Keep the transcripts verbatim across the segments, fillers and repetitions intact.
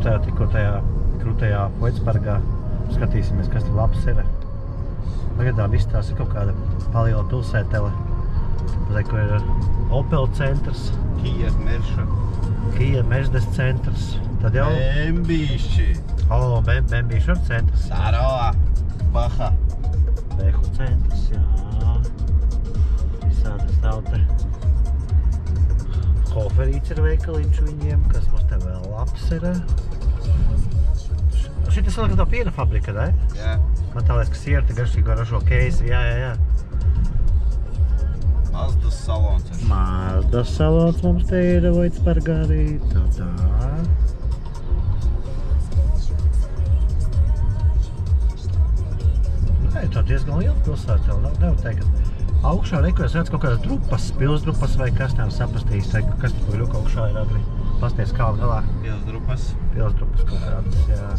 Aizstāju tikko tajā krūtajā Voitspargā. Skatīsimies, kas tur labs ir. Pagaidām izstāsta kaut kāda paliela pilsētele. Tāpēc, kur ir Opel centrs. Kia Merša. Kia Mercedes centrs. Tad jau... Bembīši. O, Bembīši ir centrs. Saroa. Baha. Behu centrs, jā. Visādas tauta. Hoferīts ir veikaliņš viņiem, kas mums te vēl labs ir. Šitas vēl tā piena fabrika, ne? Jā. Man tā liekas, ka sierta garšīgo ražo keisi, jā, jā, jā. Mazdas salons. Mazdas salons mums te ir Voitspargā arī. Tā, tā. Nē, tā diezgan liela pilsēta vēl, nevar teikt, ka augšā neko es redzu kaut kādas drupas, pilsdrupas vai kas nevar sapastīs, kas tur ļuka augšā ir agri. Pasties kā galā. Pilsdrupas. Pilsdrupas kaut kādas, jā.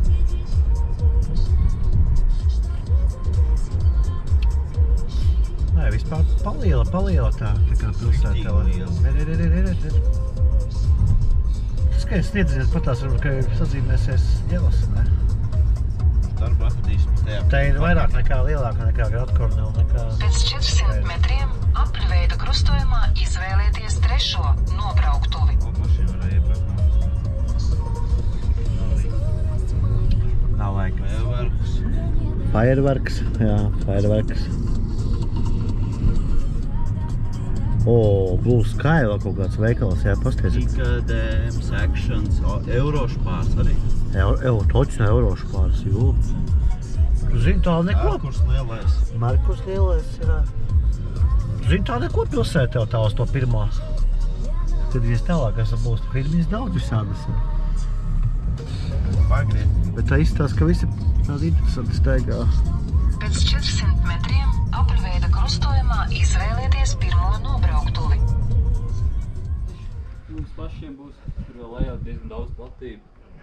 Nē, vispār paliela, paliela tā, tā kā pilsēta. Ir, ir, ir, ir, ir. Tas, ka es sniedzinies patās, varbūt, ka sazīmēsies ielas, ne? Darba atradīsim tajā. Tā ir vairāk nekā lielāka nekā Gratkornela, nekā... Pēc četrsimt metriem apļveida krustojumā izvēlieties trešo nobrauktuvi. O, mašīna varēja iebraukt. Nav vajag. Fireworks. Fireworks, jā, fireworks. O, Blue Sky vēl kaut kāds veikals, jā, pasties. Ikadēms, Actions, Eurošpārs arī. Evo, točno Eurošpārs, jū. Tu zini tā neko? Markus lielais. Markus lielais, jā. Tu zini tā neko pilsētā tā uz to pirmā. Tad vies tālāk esam būs, tu firmīs daudz visādas. Pagriet. Bet tā izstāsta, ka visi tādi interesanti staigā. Pēc četrsimt metriem apļveida krustojumā izvēlieties pirmo nobrauktuvi. Mums pašiem būs tur vēl lejā diezgan daudz platību.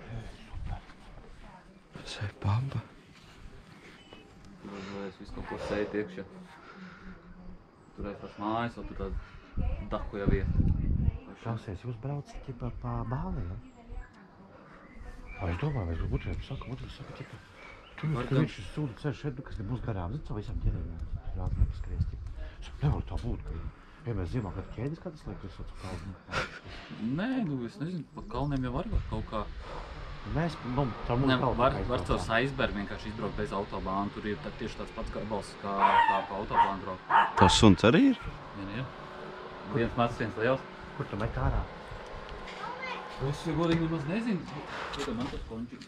Sēj pamba. Tur varēs visu kaut ko sēt iekšā. Turēs tās mājas, vēl tur tāda dahuja vieta. Klausies, jūs braucat ķipā pa Bāli, ja? Vai es domāju, vai es Budžēbu saka, Budžēbu saka, ķipā, tu jūs, ka viņš ir sūda ceļš šeit, kas te būs garām, zinu, visam ģerējām, rādi nepaskries, ķipā. Nevar tā būt, ka, ja mēs zīmā, kad ķēdis, kad es lieku, es saucu kalnu. Nē, nu, es nezinu, pa kalniem jau var var kaut kā. Mēs, nu, tā mūsu kalnu. Var, var caur Saisbergu vienkārši izbraukt bez autobānu, tur ir tā, tieši tāds pats gabals, kā, kā pa autobānu braukt. Tas suns arī ir? Vien, jā. Viens mazs, viens liels. Kur tu met ārā? Es jau godīgi nemaz nezinu. Tur man tas končiks.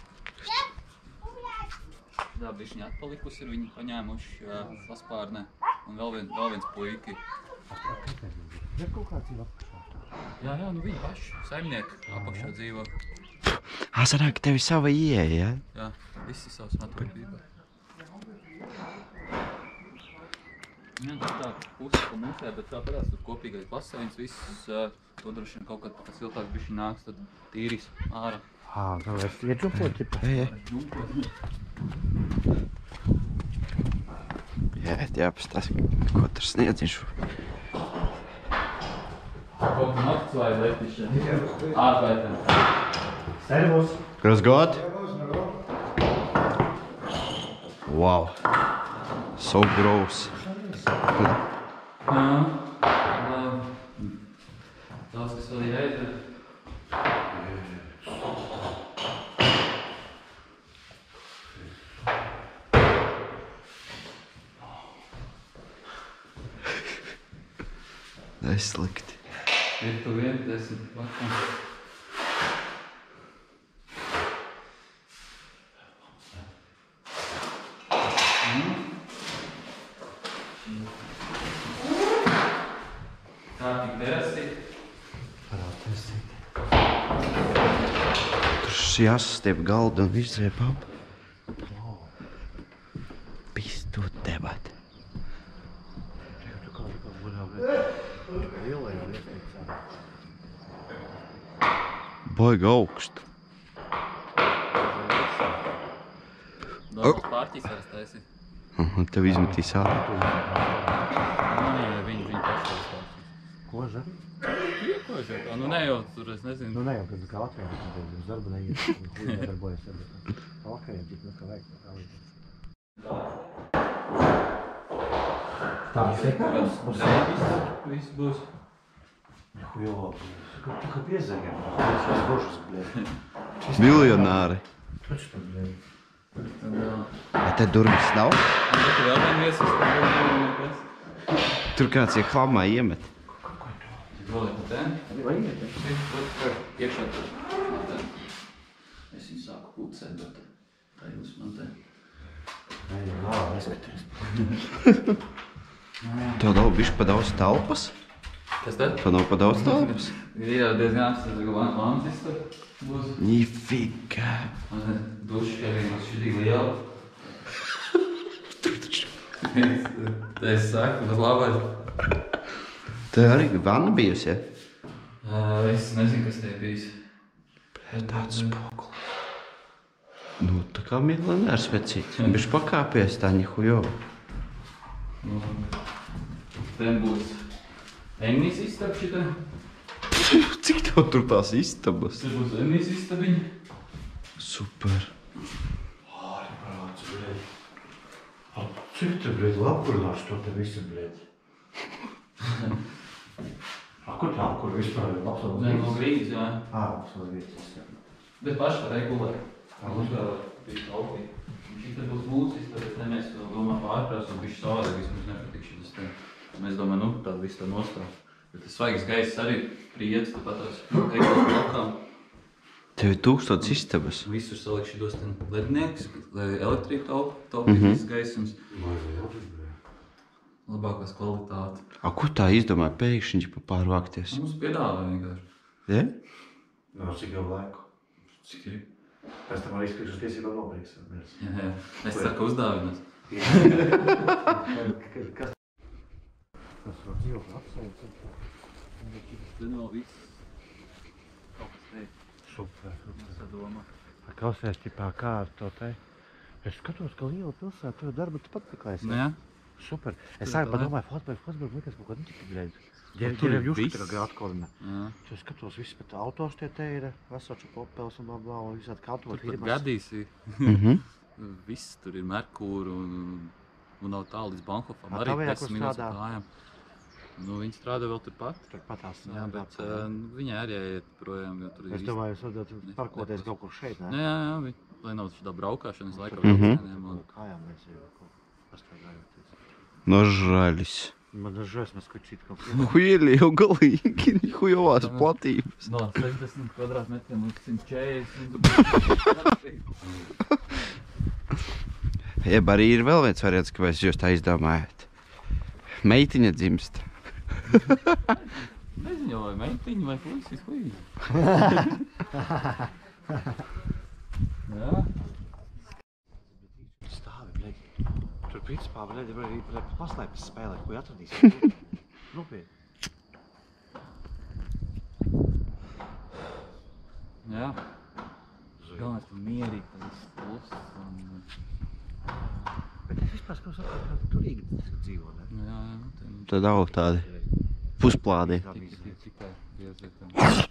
Tā bišķiņa atpalikusi ir, viņi paņēmuši uh, paspārnē. Un vēl, vien, vēl viens puiki. Ir kaut kāds ir apakšā? Jā, jā, nu viņi paši, saimnieki apakšā dzīvo. Ā, sanāk, ka tev ir sava ieeja, ja? Jā, visi savs natūrībā. Jā, tas tā pusi pa musē, bet tā parās tur kopīgais baseins, viss uh, to droši vien kaut kad, kad siltāks bišķi nāks, tad tīris ārā. Ā, tā es iedžupot, ķipā. Jā, jā. Jā, jāpastās, ko tur sniedziņš. Kaut kā nakts vai letišana? Ārvaitēm. Servus. Grüß Gott. Wow. So groß. Jā, tās, kas vēl jāizdara. Neslikti. Ir tu vien, desmit lakums. Kārtīgi terasīt. Varētu esīt. Tur jāsastiep galdu un viss ir papa. Pistu debat. Tu kā tu kā varētu lielajā iespējā. Baiga augstu. Daudz pārķis varas taisīt. Un tev izmetīs ārā. Nē, viņi, viņi paši varas pārķis. Ko, žari? Iekoši jau tā, nu ne jau tur, es nezinu. Nu, ne jau, kad kā Latvijā, kad uz darbu neiet, un nedarbojas ar vakariem, tik nu, kā vajag, kā vajag. Tā, viss ir kāds? Mums ir viss būs. Jo, kā tu kā piezēgiem, tas ir bošas, blēd. Miljonāri. Taču tam, blēd. Tad jā. Vai te durvis nav? Un tad vēl vien viesis, tad vēl vien nekas. Tur kāds ir hlamā iemet. Vēl ir pa tēni. Vai iet? Iekšā tur. Es viņu sāku pulcēt, bet tā jūs man te. Nē, nav, neskaties. Tev nav bišķi pa daudz telpas? Kas tad? Tev nav pa daudz telpas? Ir jau diezgan apstāties, ka vānas izstāv būs. Nifika. Duši arī mums šitī liela. Tā es saku, bet labāk. Tev arī vanna bijusi, ja? Es nezinu, kas te ir bijis. Tāds spogulis. Nu, tā kā miljonārs vecīts. Bišķi pakāpies tā nihujo. Ten būs Ennijas istaba šitā. Cik tev tur tās istabas? Te būs Ennijas istabiņa. Super. Āri prāts, blēd. Cik te, blēd, apkurināšu to te visu, blēd? A, kur tā apkur vispār ir apsaules Nē, no grīdas, jā. Ā, apsaules vietas. Bet paši var regulēt. Kā uzgāvāt, bija taupīt. Šitā būs mūsu istaba, bet ne mēs to domā pārprās un bišķi savādāk, vismaz nepatīk šitas te. Mēs domājam, nu, tāda viss tā nostāv. Bet tas svaigas gaiss arī priedz, tāpat tās egos blokām. Tev ir tūkstots istabas. Visur saliek šitos ten lednieks, elektrību taup, taupīt viss gaisums. Vai, vai, vai, blēd. Labākās kvalitāte. A, ko tā izdomāja pēkšņi pa pārvākties? Mums piedāvā vienkārši. Ja? No, cik jau laiku. Cik ir? Pēc tam arī izpirkšas tiesībā nopirks. Jā, jā. Es ceru, ka uzdāvinās. Kas? Tas var dzīvot apsaules. Te nav viss. Kaut kas te. Super. Sadomā. Klausies, ķipā, kā ar to te? Es skatos, ka liela pilsēta, tev darba tu pat meklēsi. Nu jā. Super. Es Tur sāku tā, padomāju, Fosberg, Fosberg likās kaut kādu tikai grēdu. tur Ģerev ir Juška viss. tagad atkolina. Jā. Tu skatos viss, bet autos tie te ir, Vasoča Popels un blā blā, un visādi kaltot Tur pat firmas. gadīsi. Mhm. Viss tur ir Merkūra un, un nav tālu līdz Banhofam. A, Arī tavējā, desmit kur minūtes strādā? ar kājām. Nu, viņi strādā vēl turpat. Turpat tās. Jā, bet uh, viņai arī jāiet projām, jo tur ir Es domāju, jūs varat parkoties kaut kur šeit, Jā, ne? jā, jā, vi- lai nav šitā braukāšanas laikā Mhm. vilcieniem un... Kājām mēs jau kaut kur pastaigājoties. Nožraļis. Man ir žēs, mēs kaut šīt kaut Huieli jau galīgi, nihujovās platības. No sešdesmit kvadrātmetriem līdz simt četrdesmit. Jeb arī ir vēl viens variants, ka jūs tā izdomājat. Meitiņa dzimst. Nezinu jau, vai meitiņi vai puisis, huīzi. Jā. Stāvi, bļeģi. Tur principā, bļeģi, var arī paslēpes spēlēt, ko atradīs. Nopietni. Jā. Galvenais, ka mierīgi tas viss kluss un... Bet es vispār skatos atkal, kā turīgi dzīvo, ne? Jā, jā, ten... Tad nav tādi pusplādi. Tik, tik, tikai piezietam.